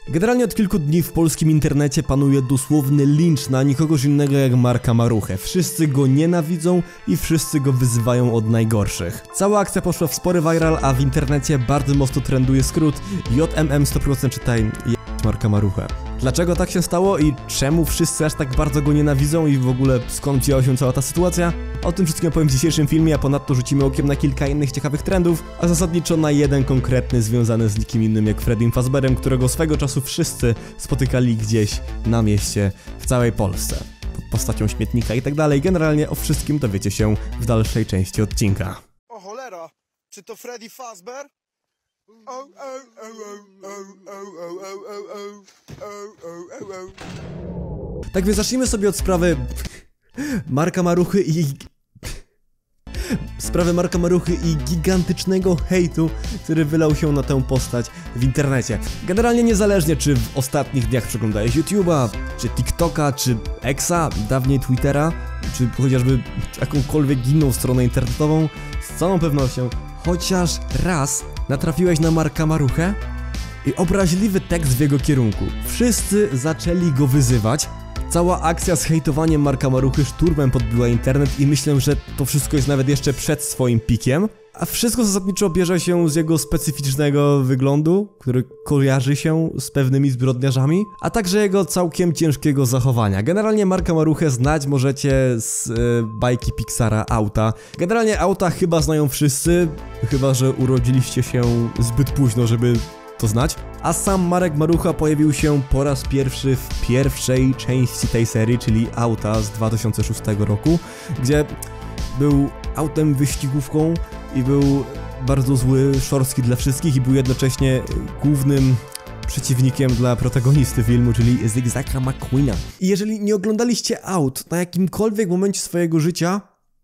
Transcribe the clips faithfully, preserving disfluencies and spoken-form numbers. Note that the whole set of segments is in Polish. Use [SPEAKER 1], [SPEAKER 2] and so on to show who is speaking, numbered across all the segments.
[SPEAKER 1] Generalnie od kilku dni w polskim internecie panuje dosłowny lincz na nikogoś innego jak Marka Maruchę. Wszyscy go nienawidzą i wszyscy go wyzywają od najgorszych. Cała akcja poszła w spory viral, a w internecie bardzo mocno trenduje skrót J M M sto procent, czytaj Marka Maruchę. Dlaczego tak się stało i czemu wszyscy aż tak bardzo go nienawidzą i w ogóle skąd wzięła się cała ta sytuacja? O tym wszystkim opowiem w dzisiejszym filmie, a ponadto rzucimy okiem na kilka innych ciekawych trendów, a zasadniczo na jeden konkretny związany z nikim innym jak Freddym Fazbearem, którego swego czasu wszyscy spotykali gdzieś na mieście w całej Polsce. Pod postacią śmietnika i tak dalej. Generalnie o wszystkim dowiecie się w dalszej części odcinka.
[SPEAKER 2] O cholera, czy to Freddy Fazbear? O, o, o, o, o, o, o, o, o, o.
[SPEAKER 1] Tak więc zacznijmy sobie od sprawy Marka Maruchy i... sprawy Marka Maruchy i gigantycznego hejtu, który wylał się na tę postać w internecie. Generalnie niezależnie czy w ostatnich dniach przeglądałeś YouTube'a, czy TikToka, czy Xa, dawniej Twittera, czy chociażby jakąkolwiek inną stronę internetową, z całą pewnością chociaż raz natrafiłeś na Marka Maruchę i obraźliwy tekst w jego kierunku. Wszyscy zaczęli go wyzywać. Cała akcja z hejtowaniem Marka Maruchy szturmem podbiła internet i myślę, że to wszystko jest nawet jeszcze przed swoim pikiem. A wszystko zasadniczo bierze się z jego specyficznego wyglądu, który kojarzy się z pewnymi zbrodniarzami, a także jego całkiem ciężkiego zachowania. Generalnie Marka Maruchę znać możecie z e, bajki Pixara Auta. Generalnie Auta chyba znają wszyscy, chyba że urodziliście się zbyt późno, żeby to znać. A sam Marek Marucha pojawił się po raz pierwszy w pierwszej części tej serii, czyli Auta z dwa tysiące szóstego roku, gdzie był autem wyścigówką i był bardzo zły, szorstki dla wszystkich i był jednocześnie głównym przeciwnikiem dla protagonisty filmu, czyli Zygzaka McQueena. I jeżeli nie oglądaliście Aut na jakimkolwiek momencie swojego życia,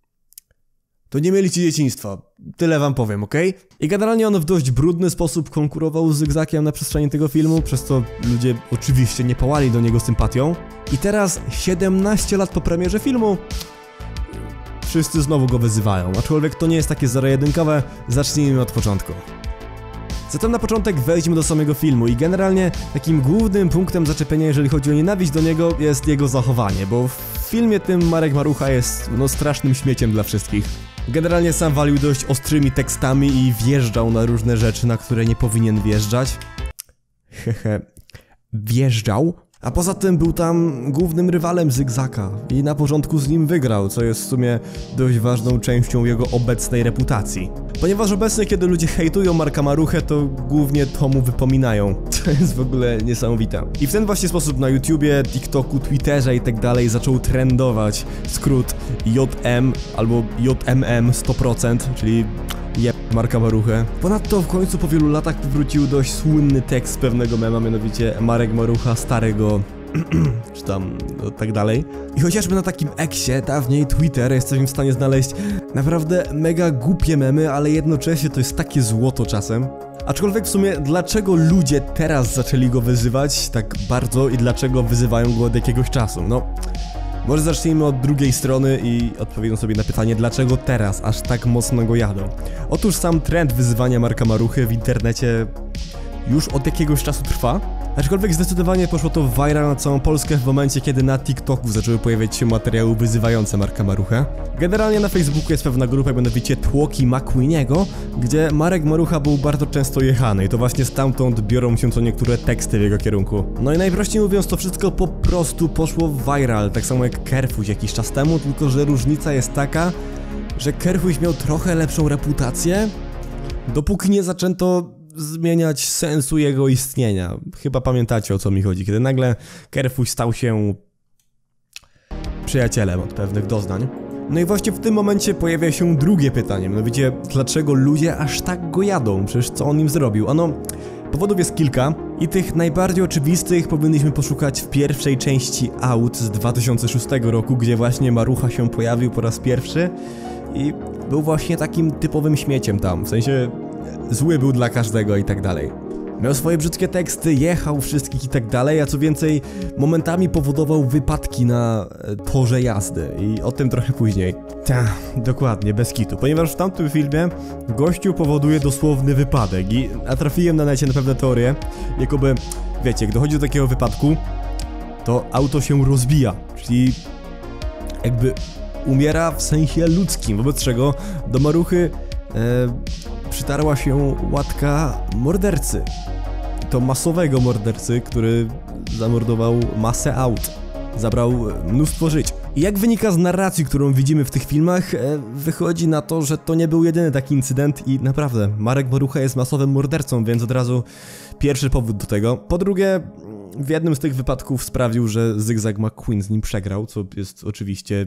[SPEAKER 1] to nie mieliście dzieciństwa. Tyle wam powiem, ok? I generalnie on w dość brudny sposób konkurował z Zygzakiem na przestrzeni tego filmu, przez to ludzie oczywiście nie pałali do niego sympatią. I teraz, siedemnaście lat po premierze filmu, wszyscy znowu go wyzywają, aczkolwiek to nie jest takie zero-jedynkowe, zacznijmy od początku. Zatem na początek wejdźmy do samego filmu i generalnie takim głównym punktem zaczepienia, jeżeli chodzi o nienawiść do niego, jest jego zachowanie, bo w filmie tym Marek Marucha jest no strasznym śmieciem dla wszystkich. Generalnie sam walił dość ostrymi tekstami i wjeżdżał na różne rzeczy, na które nie powinien wjeżdżać. Hehe, wjeżdżał. A poza tym był tam głównym rywalem Zygzaka i na początku z nim wygrał, co jest w sumie dość ważną częścią jego obecnej reputacji. Ponieważ obecnie, kiedy ludzie hejtują Marka Maruchę, to głównie to mu wypominają. To jest w ogóle niesamowite. I w ten właśnie sposób na YouTubie, TikToku, Twitterze i tak dalej zaczął trendować skrót J M albo J M M sto procent, czyli je Marka Maruchę. Ponadto w końcu po wielu latach powrócił dość słynny tekst pewnego mema, mianowicie Marek Marucha starego czy tam no, tak dalej. I chociażby na takim Xie, dawniej Twitter, jesteśmy w stanie znaleźć naprawdę mega głupie memy, ale jednocześnie to jest takie złoto czasem. Aczkolwiek w sumie dlaczego ludzie teraz zaczęli go wyzywać tak bardzo i dlaczego wyzywają go od jakiegoś czasu? No, może zacznijmy od drugiej strony i odpowiedzą sobie na pytanie, dlaczego teraz aż tak mocno go jadą. Otóż sam trend wyzywania Marka Maruchy w internecie już od jakiegoś czasu trwa, aczkolwiek zdecydowanie poszło to viral na całą Polskę w momencie, kiedy na TikToku zaczęły pojawiać się materiały wyzywające Marka Maruchę. Generalnie na Facebooku jest pewna grupa, mianowicie Tłoki McQueeniego, gdzie Marek Marucha był bardzo często jechany i to właśnie stamtąd biorą się co niektóre teksty w jego kierunku. No i najprościej mówiąc, to wszystko po prostu poszło viral, tak samo jak Kerfuś jakiś czas temu, tylko że różnica jest taka, że Kerfuś miał trochę lepszą reputację, dopóki nie zaczęto zmieniać sensu jego istnienia. Chyba pamiętacie, o co mi chodzi, kiedy nagle Kerfuś stał się przyjacielem od pewnych doznań. No i właśnie w tym momencie pojawia się drugie pytanie, mianowicie dlaczego ludzie aż tak go jadą? Przecież co on im zrobił? Ano, powodów jest kilka i tych najbardziej oczywistych powinniśmy poszukać w pierwszej części Aut z dwa tysiące szóstego roku, gdzie właśnie Marucha się pojawił po raz pierwszy i był właśnie takim typowym śmieciem tam, w sensie zły był dla każdego i tak dalej. Miał swoje brzydkie teksty, jechał wszystkich i tak dalej, a co więcej, momentami powodował wypadki na torze jazdy i o tym trochę później. Ta, dokładnie, bez kitu, ponieważ w tamtym filmie gościu powoduje dosłowny wypadek i natrafiłem na necie na pewne teorie, jakoby, wiecie, jak dochodzi do takiego wypadku, to auto się rozbija, czyli jakby umiera w sensie ludzkim, wobec czego do maruchy e, przytarła się łatka mordercy. To masowego mordercy, który zamordował masę aut. Zabrał mnóstwo żyć. I jak wynika z narracji, którą widzimy w tych filmach, e, wychodzi na to, że to nie był jedyny taki incydent i naprawdę Marek Marucha jest masowym mordercą, więc od razu pierwszy powód do tego. Po drugie, w jednym z tych wypadków sprawił, że Zygzak McQueen z nim przegrał, co jest oczywiście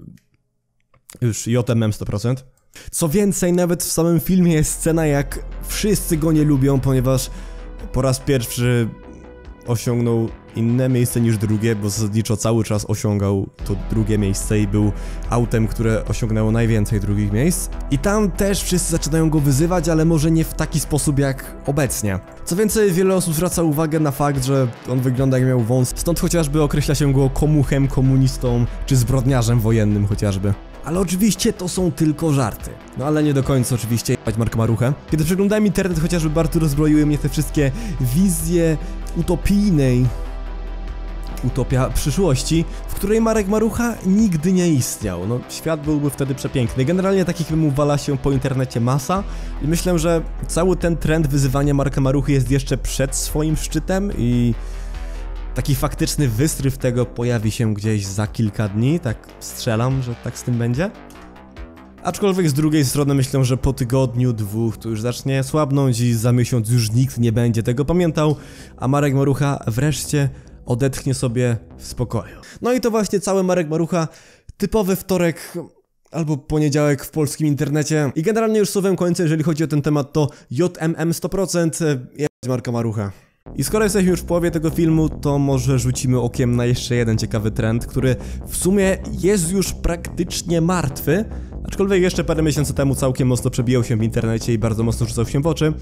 [SPEAKER 1] już J M M sto procent. Co więcej, nawet w samym filmie jest scena, jak wszyscy go nie lubią, ponieważ po raz pierwszy osiągnął inne miejsce niż drugie, bo zasadniczo cały czas osiągał to drugie miejsce i był autem, które osiągnęło najwięcej drugich miejsc. I tam też wszyscy zaczynają go wyzywać, ale może nie w taki sposób jak obecnie. Co więcej, wiele osób zwraca uwagę na fakt, że on wygląda jak miał wąs, stąd chociażby określa się go komuchem, komunistą czy zbrodniarzem wojennym chociażby. Ale oczywiście to są tylko żarty. No ale nie do końca oczywiście jebać Marka Maruchę. Kiedy przeglądałem internet, chociażby bardzo rozbroiły mnie te wszystkie wizje utopijnej utopia przyszłości, w której Marek Marucha nigdy nie istniał. No, świat byłby wtedy przepiękny. Generalnie takich filmów wala się po internecie masa i myślę, że cały ten trend wyzywania Marka Maruchy jest jeszcze przed swoim szczytem i taki faktyczny wystryw tego pojawi się gdzieś za kilka dni, tak strzelam, że tak z tym będzie. Aczkolwiek z drugiej strony myślę, że po tygodniu, dwóch to już zacznie słabnąć i za miesiąc już nikt nie będzie tego pamiętał, a Marek Marucha wreszcie odetchnie sobie w spokoju. No i to właśnie cały Marek Marucha, typowy wtorek albo poniedziałek w polskim internecie. I generalnie już słowem końca, jeżeli chodzi o ten temat, to J M M sto procent jebać Marka Marucha. I skoro jesteśmy już w połowie tego filmu, to może rzucimy okiem na jeszcze jeden ciekawy trend, który w sumie jest już praktycznie martwy, aczkolwiek jeszcze parę miesięcy temu całkiem mocno przebijał się w internecie i bardzo mocno rzucał się w oczy.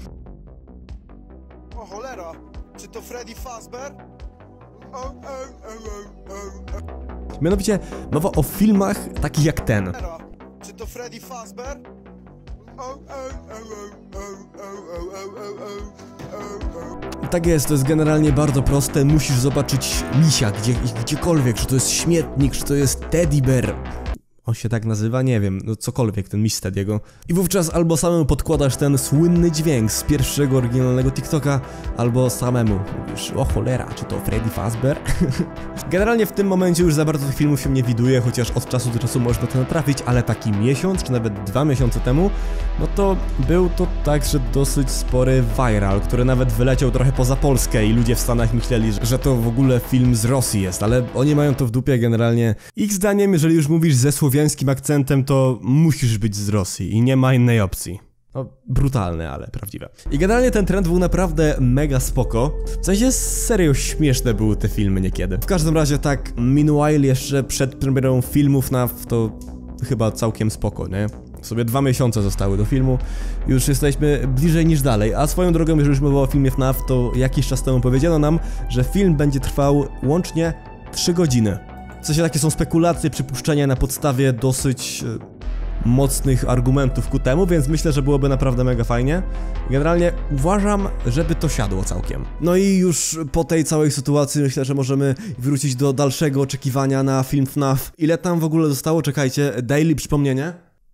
[SPEAKER 2] O cholera, czy to Freddy Fazbear? O, o, o, o, o.
[SPEAKER 1] Mianowicie mowa o filmach takich jak ten.
[SPEAKER 2] Czy to Freddy Fazbear? O, o, o, o, o, o, o, o.
[SPEAKER 1] Tak jest, to jest generalnie bardzo proste, musisz zobaczyć misia gdzie, gdziekolwiek, czy to jest śmietnik, czy to jest teddy bear. On się tak nazywa? Nie wiem, no cokolwiek, ten miś z Teddy'ego. I wówczas albo samemu podkładasz ten słynny dźwięk z pierwszego oryginalnego TikToka, albo samemu mówisz, o cholera, czy to Freddy Fazbear? Generalnie w tym momencie już za bardzo tych filmów się nie widuje, chociaż od czasu do czasu można to natrafić, ale taki miesiąc, czy nawet dwa miesiące temu, no to był to także dosyć spory viral, który nawet wyleciał trochę poza Polskę i ludzie w Stanach myśleli, że to w ogóle film z Rosji jest, ale oni mają to w dupie generalnie. Ich zdaniem, jeżeli już mówisz ze słowiańskim akcentem, to musisz być z Rosji i nie ma innej opcji. No, brutalne, ale prawdziwe. I generalnie ten trend był naprawdę mega spoko. W sensie serio śmieszne były te filmy niekiedy. W każdym razie tak, meanwhile jeszcze przed premierą filmów F N A F to chyba całkiem spoko, nie? Sobie dwa miesiące zostały do filmu, już jesteśmy bliżej niż dalej. A swoją drogą, jeżeli już mowa o filmie F N A F, to jakiś czas temu powiedziano nam, że film będzie trwał łącznie trzy godziny. W sensie takie są spekulacje, przypuszczenia na podstawie dosyć e, mocnych argumentów ku temu, więc myślę, że byłoby naprawdę mega fajnie. Generalnie uważam, żeby to siadło całkiem. No i już po tej całej sytuacji myślę, że możemy wrócić do dalszego oczekiwania na film F N A F. Ile tam w ogóle zostało? Czekajcie, daily przypomnienie.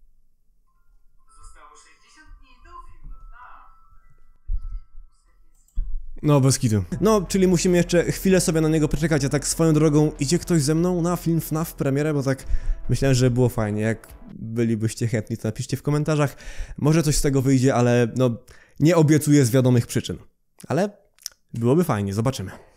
[SPEAKER 1] No, bez kitu. No, czyli musimy jeszcze chwilę sobie na niego poczekać, a tak swoją drogą, idzie ktoś ze mną na film F N A F premierę, bo tak myślałem, że było fajnie. Jak bylibyście chętni, to napiszcie w komentarzach. Może coś z tego wyjdzie, ale no, nie obiecuję z wiadomych przyczyn. Ale byłoby fajnie, zobaczymy.